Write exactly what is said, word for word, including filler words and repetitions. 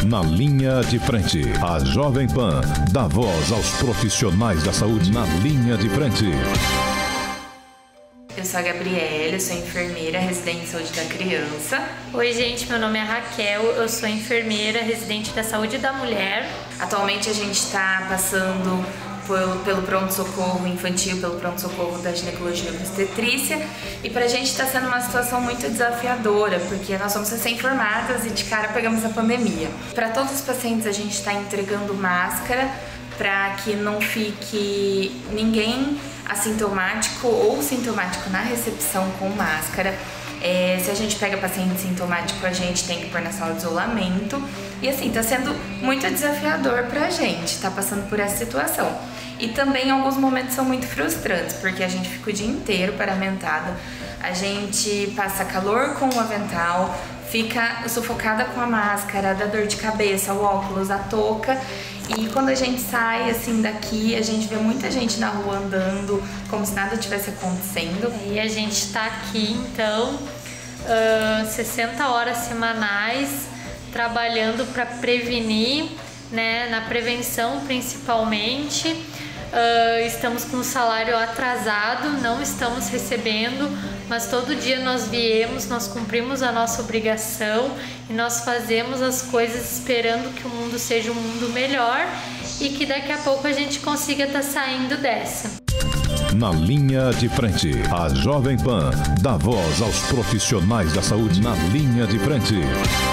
Na linha de frente, a Jovem Pan dá voz aos profissionais da saúde. Na linha de frente. Eu sou a Gabriela, eu sou enfermeira, residente de saúde da criança. Oi gente, meu nome é Raquel, eu sou enfermeira, residente da saúde da mulher. Atualmente a gente está passando pelo, pelo pronto-socorro infantil, pelo pronto-socorro da ginecologia e obstetrícia, e pra gente está sendo uma situação muito desafiadora, porque nós somos recém-formadas e de cara pegamos a pandemia. Para todos os pacientes a gente está entregando máscara para que não fique ninguém assintomático ou sintomático na recepção com máscara. É, se a gente pega paciente sintomático, a gente tem que pôr na sala de isolamento. E assim, tá sendo muito desafiador pra gente, tá passando por essa situação. E também alguns momentos são muito frustrantes, porque a gente fica o dia inteiro paramentado, a gente passa calor com o avental, fica sufocada com a máscara, dá dor de cabeça, o óculos, a touca. E quando a gente sai assim daqui, a gente vê muita gente na rua andando, como se nada tivesse acontecendo. E a gente está aqui então, uh, sessenta horas semanais, trabalhando para prevenir, né, na prevenção principalmente. Uh, estamos com o salário atrasado, não estamos recebendo, mas todo dia nós viemos, nós cumprimos a nossa obrigação e nós fazemos as coisas esperando que o mundo seja um mundo melhor e que daqui a pouco a gente consiga estar saindo dessa. Na linha de frente, a Jovem Pan dá voz aos profissionais da saúde. Na linha de frente.